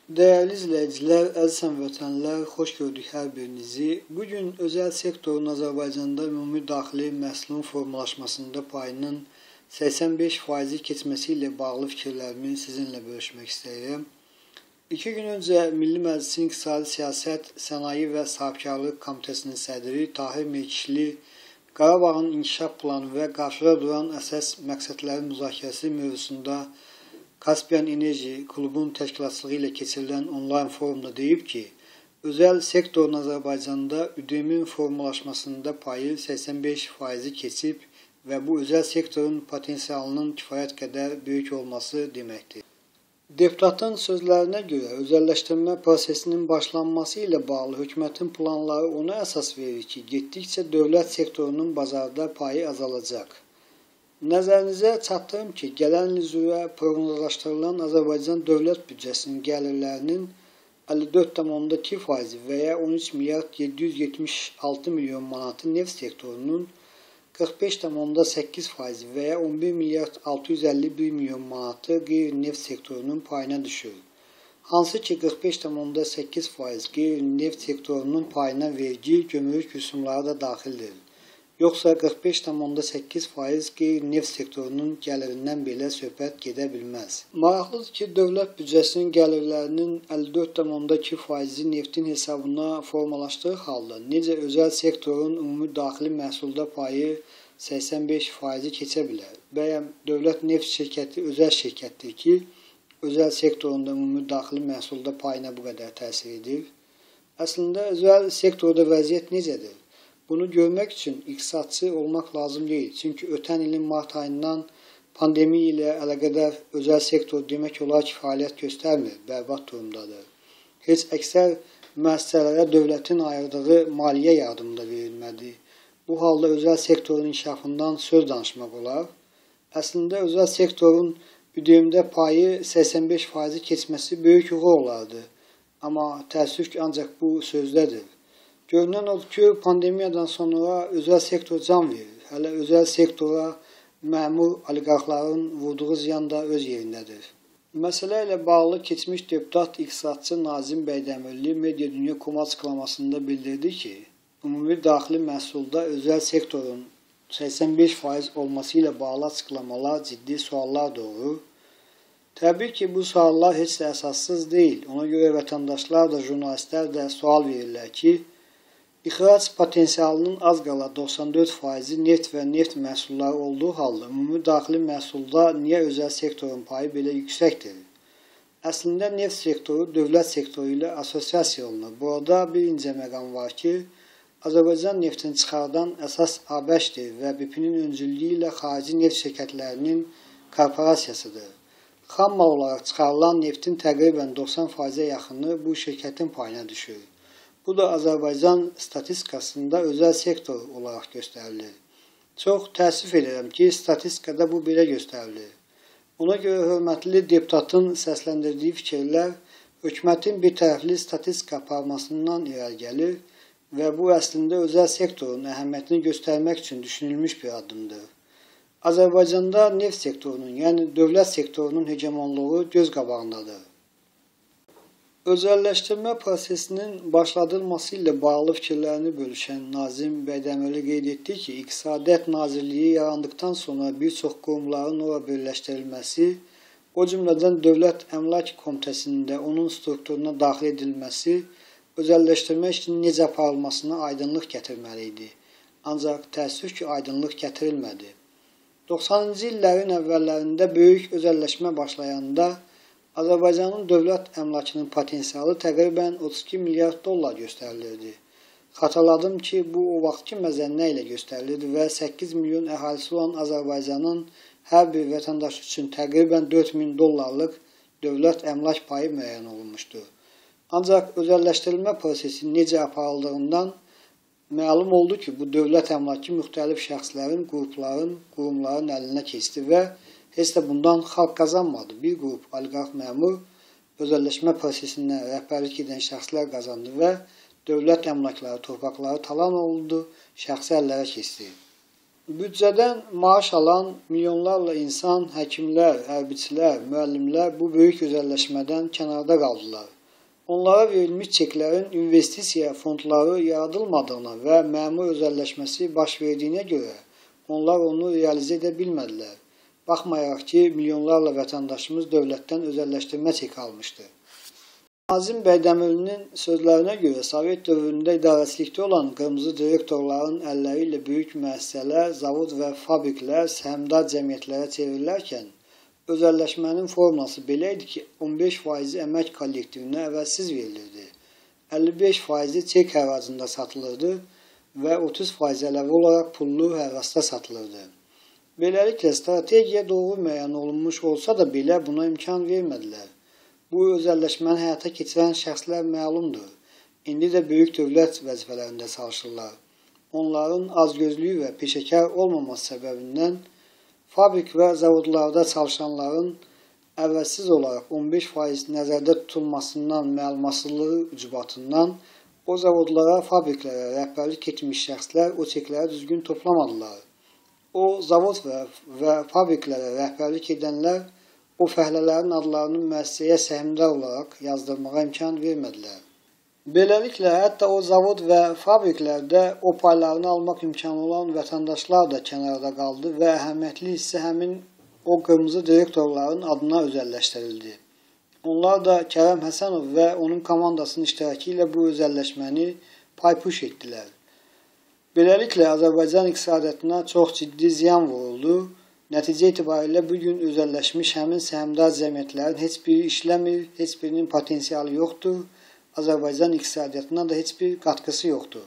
Değerli izləyicilər, əziz həmvətənlər, xoş gördük hər birinizi. Bugün özəl sektorun Azərbaycanda ümumi daxili məhsulun formalaşmasında payının 85% keçməsi ilə bağlı fikirlərimi sizinlə bölüşmək istəyirəm. 2 gün öncə Milli Məclisin İqtisadi Siyasət, Sənaye və Sahibkarlıq Komitəsinin sədri Tahir Mekişli Qarabağın inkişaf planı və qarşıda duran əsas məqsədlərin müzakirəsi mövzusunda Kaspian Enerji klubunun təşkilatçılığı ilə keçirilən onlayn forumda deyib ki, özəl sektorun Azərbaycanda ÜDM-in formalaşmasında payı 85% keçib və bu özəl sektorun potensialının kifayət qədər böyük olması deməkdir. Deputatın sözlərinə görə özəlləşdirmə prosesinin başlanması ilə bağlı hökumətin planları ona əsas verir ki, getdikcə dövlət sektorunun bazarda payı azalacaq. Nəzərinizə çatdırım ki, gələn il üzrə proqnozlaşdırılan Azərbaycan dövlət büdcəsinin gəlirlərinin 54,2% və ya 13 milyard 776 milyon manatı neft sektorunun 45,8% və ya 11 milyard 651 milyon manatı qeyri-neft sektorunun payına düşür. Hansı ki 45,8% qeyri-neft sektorunun payına vergi, gömrük rüsumları da daxildir. Yoxsa 45,8% qeyri-neft sektorunun gəlirindən belə söhbət gedə bilməz. Maraqlıdır ki, dövlət büdcəsinin gəlirlərinin 54,2%-i neftin hesabına formalaşdığı halda necə özəl sektorun ümumi daxili məhsulda payı 85%-i keçə bilər? Bəyəm dövlət neft şirkəti özəl şirkətdir ki, özəl sektorunda ümumi daxili məhsulda payına bu qədər təsir edir? Əslində özəl sektorda vəziyyət necədir? Bunu görmək üçün iqtisadçı olmaq lazım deyil. Çünki ötən ilin mart ayından pandemiya ilə əlaqədar özəl sektor demək olar ki, fəaliyyət göstərmir, bərbad durumdadır. Heç əksər müəssisələrə dövlətin ayırdığı maliyyə yardımı da verilmədi. Bu halda özəl sektorun inkişafından söz danışmaq olar. Əslində özəl sektorun ÜDM-də payı 85%-i keçməsi böyük uğur olardı. Amma təəssüf ki, ancaq bu sözdədir. Görünən odur ki, pandemiyadan sonra özəl sektor can verir. Hələ özəl sektora məmur oliqarxların vurduğu ziyan da öz yerindədir. Məsələ ilə bağlı keçmiş deputat iqtisadçı Nazim Bəydəmirli Media Dünya.com açıqlamasında bildirdi ki, ümumi daxili məhsulda özəl sektorun 85% olması ilə bağlı açıqlamalar ciddi suallar doğurur. Təbii ki, bu suallar heç də əsassız deyil. Ona görə vətəndaşlar da, jurnalistlər də sual verirlər ki, İxrac potensialının az qala 94%-i neft və neft məhsulları olduğu halda ümumi daxili məhsulda niyə özəl sektorun payı belə yüksəkdir? Əslində neft sektoru dövlət sektoru ilə assosiasiya olunur. Burada bir incə məqam var ki, Azərbaycan neftini çıxardan əsas ABŞ-dir və BP-nin öncüllüyü ilə xarici neft şirkətlərinin korporasiyasıdır. Xam mal olaraq çıxarılan neftin təqribən 90%-ə yaxını bu şirkətin payına düşür. Bu da Azərbaycan statistikasında özəl sektor olaraq göstərilir. Çox təəssüf edirəm ki, statistikada bu belə göstərilir. Ona görə hörmətli deputatın səsləndirdiyi fikirlər hökumətin bir tərəfli statistika aparmasından irəli gəlir və bu əslində özəl sektorun əhəmiyyətini göstərmək üçün düşünülmüş bir addımdır. Azərbaycanda neft sektorunun, yəni dövlət sektorunun hegemonluğu göz qabağındadır. Özəlləşdirmə prosesinin başladılması ilə bağlı fikirlərini bölüşən Nazim Bəydəmirli qeyd etdi ki, İqtisadiyyat Nazirliyi yarandıqdan sonra bir çox qurumların ora birləşdirilməsi, o cümlədən Dövlət Əmlak Komitəsinin də onun strukturuna daxil edilməsi, özəlləşdirmə işinin necə aparılmasına aydınlıq gətirməli idi. Ancaq təəssüf ki, aydınlıq gətirilmədi. 90-cı illərin əvvəllərində böyük özəlləşmə başlayanda, Azərbaycanın dövlət əmlakının potensialı təqribən 32 milyard dollar göstərilirdi. Xatırladım ki, bu o vaxtki məzənnə ilə göstərilirdi və 8 milyon əhalisi olan Azərbaycanın hər bir vətəndaş üçün təqribən 4000 dollarlıq dövlət əmlak payı müəyyən olunmuşdu. Ancaq özəlləşdirilmə prosesi necə aparıldığından məlum oldu ki, bu dövlət əmlakı müxtəlif şəxslərin, qrupların, qurumların əlinə keçdi və heç də bundan xalq qazanmadı. Bir qrup oliqarx məmur özəlləşmə prosesindən rəhbərlik edən şəxslər qazandı və dövlət əmlakları, torpaqları talan olundu, şəxsi əllərə keçdi. Büdcədən maaş alan milyonlarla insan, həkimlər, hərbiçilər, müəllimlər bu böyük özəlləşmədən kənarda qaldılar. Onlara verilmiş çeklərin investisiya fondları yaradılmadığına və məmur özəlləşməsi baş verdiyinə görə onlar onu realizə edə bilmədilər. Baxmayaraq ki, milyonlarla vətəndaşımız dövlətdən özəlləşdirmə çeki almışdı. Nazim Bəydəmirlinin sözlərinə görə Sovet dövründə idarəçilikdə olan qırmızı direktorların əlləri ilə böyük müəssisələr, zavod və fabriklər səhmdar cəmiyyətlərə çevrilərkən, özəlləşmənin formulası belə idi ki, 15% əmək kollektivinə əvəzsiz verilirdi, 55% çek həracında satılırdı və 30% əlavə olaraq pullu hərrasda satılırdı. Beləliklə, strategiya doğru müəyyən olunmuş olsa da belə buna imkan vermədilər. Bu özəlləşməni həyata keçirən şəxslər məlumdur. İndi də böyük dövlət vəzifələrində çalışırlar. Onların azgözlüyü və peşəkar olmaması səbəbindən fabrik və zavodlarda çalışanların əvəzsiz olaraq 15% nəzərdə tutulmasından, məlumatsızlığı ucbatından o zavodlara, fabriklərə rəhbərlik etmiş şəxslər o çekləri düzgün toplamadılar. O zavod və fabriklərə rəhbərlik edənlər o fəhlələrin adlarını müəssisəyə səhmdar olaraq yazdırmağa imkan vermədilər. Beləliklə, hətta o zavod və fabriklərdə o paylarını almaq imkanı olan vətəndaşlar da kənarda qaldı və əhəmiyyətli hissə həmin o qırmızı direktorların adına özəlləşdirildi. Onlar da Kərəm Həsənov və onun komandasının iştirakı ilə bu özəlləşməni paypuş etdilər. Beləliklə, Azərbaycan iqtisadiyyatına çox ciddi ziyan vuruldu. Nəticə itibarilə bugün özəlləşmiş həmin səhmdar cəmiyyətlərin heç biri işləmir, heç birinin potensialı yoxdur. Azərbaycan iqtisadiyyatına da heç bir qatqısı yoxdur.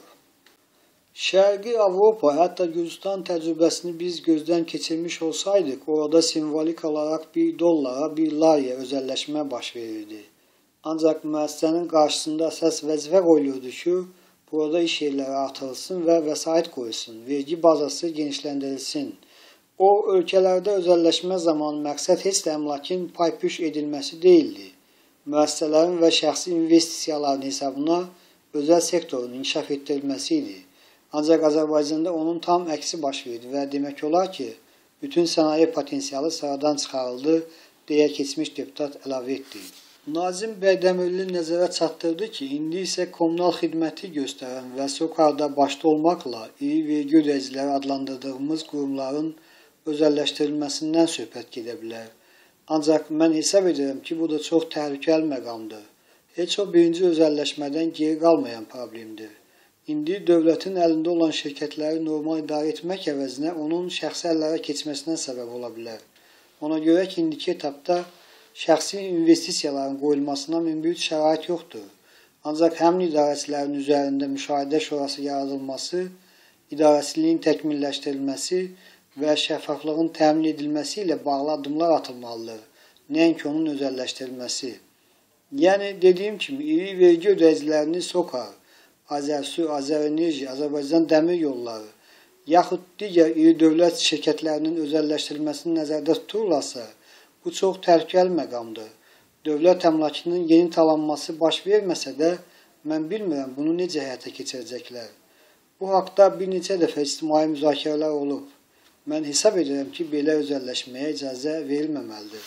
Şərqi Avropa, hətta Gürcüstan təcrübəsini biz gözdən keçirmiş olsaydıq, orada simvolik olaraq $1, $1 özəlləşmə baş verirdi. Ancaq müəssisənin qarşısında əsas vəzifə qoyulurdu ki, burada iş yerləri artırılsın və vəsait qoyulsun, vergi bazası genişləndirilsin. O, ölkələrdə özəlləşmə zamanı məqsəd heç də əmlakın paypuş edilməsi deyildi. Müəssisələrin və şəxsi investisiyaların hesabına özəl sektorun inkişaf etdirilməsi idi. Ancaq Azərbaycanda onun tam əksi baş verdi və demək olar ki, bütün sənaye potensialı sıradan çıxarıldı, deyə keçmiş deputat əlavə etdi. Nazim Bəydəmirli nəzərə çatdırdı ki, indi isə kommunal xidməti göstərən və SOCAR-da başda olmaqla iri vergi ödəyiciləri adlandırdığımız qurumların özəlləşdirilməsindən söhbət gedə bilər. Ancaq mən hesab edirəm ki, bu da çox təhlükəli məqamdır. Heç o birinci özəlləşmədən geri qalmayan problemdir. İndi dövlətin əlində olan şirkətləri normal idarə etmək əvəzinə onun şəxsi əllərə keçməsinə səbəb ola bilər. Ona görə ki, indiki etapda şəxsi investisiyaların qoyulmasına mümkün şərait yoxdur. Ancaq həmin idarəçilərin üzərində müşahidə şurası yaradılması, idarəçiliyin təkmilləşdirilməsi və şəffaflığın təmin edilməsi ilə bağlı addımlar atılmalıdır, nəinki onun özəlləşdirilməsi. Yəni, dediyim kimi, iri vergi ödəyicilərini SOCAR, Azərsu, Azərenerji, Azərbaycan Dəmir Yolları, yaxud digər iri dövlət şirkətlərinin özəlləşdirilməsini nəzərdə tuturlarsa, bu çox təhlükəli məqamdır. Dövlət əmlakının yeni talanması baş verməsə də, mən bilmirəm bunu necə həyata keçirəcəklər. Bu haqda bir neçə dəfə ictimai müzakirələr olub. Mən hesab edirəm ki, belə özəlləşməyə icazə verilməməlidir.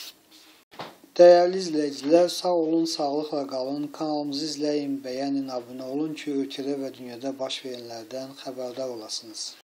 Dəyərli izləyicilər, sağ olun, sağlıqla qalın. Kanalımızı izləyin, bəyənin, abunə olun ki, ölkədə və dünyada baş verənlərdən xəbərdar olasınız.